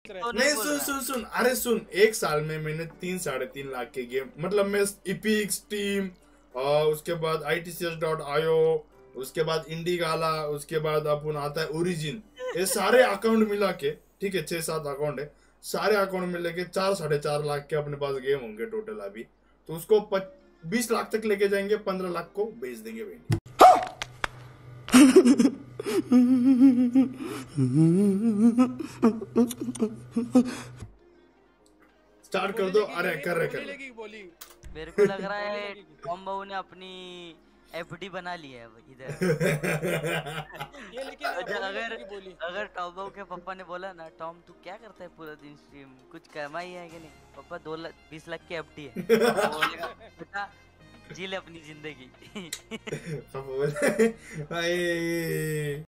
बेच रहे तो हैं। नहीं नहीं बोल सुन रहा। सुन सुन, अरे सुन, एक साल में मैंने 3-3.5 लाख के गेम, मतलब मैं इपिक, स्टीम, और उसके बाद ITCS.io, उसके बाद इंडी गाला, उसके बाद अपन आता है ओरिजिन, ये सारे अकाउंट मिला के, ठीक है 6-7 अकाउंट है, सारे अकाउंट मिला के 4-4.5 लाख के अपने पास गेम होंगे टोटल अभी। तो उसको 20 लाख तक लेके जाएंगे, 15 लाख को बेच देंगे भाई। स्टार्ट कर दो। अरे कर रहे कर रहे। बोली बोली मेरे को लग रहा है बोली लगेगी। टॉम बहू ने अपनी FD बना ली है इधर। ये लेकिन अगर बोली अगर लगेगी बोली। अगर टॉम बहू के पापा ने बोला ना, टॉम तू क्या करता है पूरा दिन, स्ट्रीम कुछ कमाई है कि नहीं? पापा 20 लाख की FD है। तो बोलेगा बेटा जी ले अपनी जिंदगी। अब बोले भाई